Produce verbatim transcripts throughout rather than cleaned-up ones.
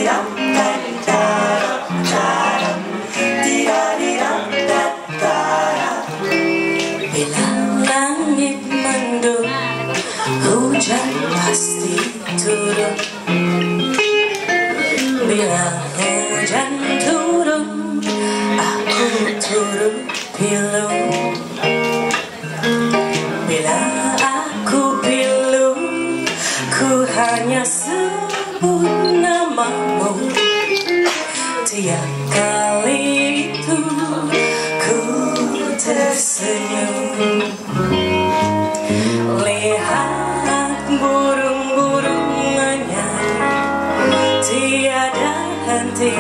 Bila langit mendung, hujan pasti turun. Bila hujan turun, aku turun pilu. Bila aku pilu, ku hanya sebut namamu. Tiap kali itu ku tersenyum. Lihat burung-burung menyanyi tiada henti,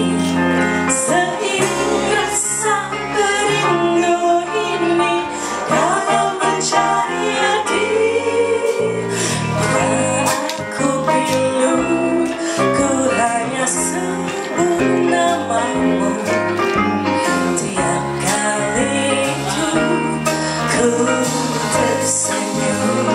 seingat sang perindu ini dalam mencari arti. Aku pilu, ku hanya sebut namamu. Tiap kali itu ku tersenyum.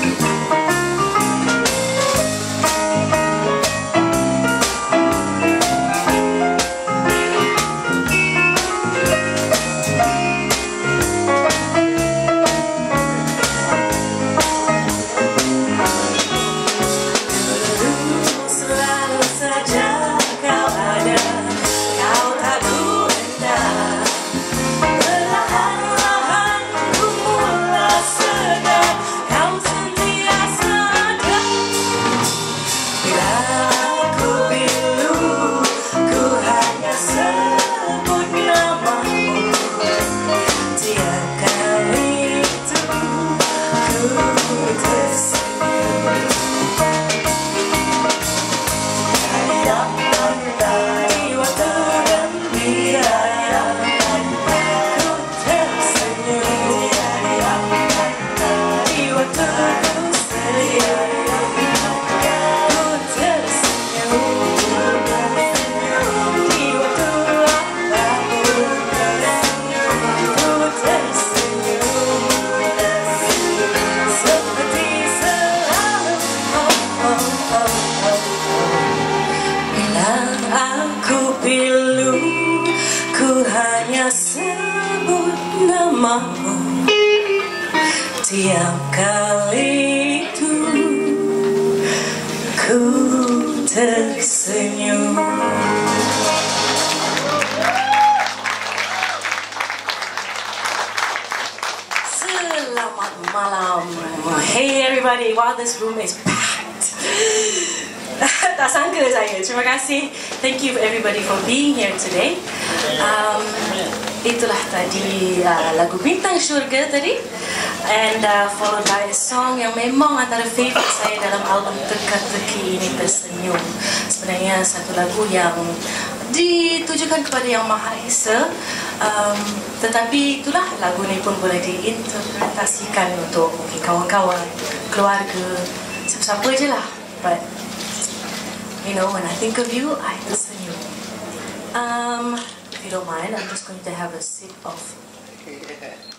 Sebut namamu. Tiap kali itu ku tersenyum. Selamat malam. Hey everybody, wow, this room is packed. Tak sangka saya. Terima kasih. Thank you everybody for being here today. Um, itulah tadi uh, lagu Bintang Syurga tadi, and uh, followed by a song yang memang antara favourite saya dalam album Teka-Teki ini, Tersenyum. Sebenarnya satu lagu yang ditujukan kepada Yang Maha Esa, um, tetapi itulah lagu ini pun boleh diinterpretasikan untuk mungkin kawan-kawan, keluarga, siapa-siapa je lah. But you know, when I think of you, I tersenyum. Um, if you don't mind, I'm just going to have a sip of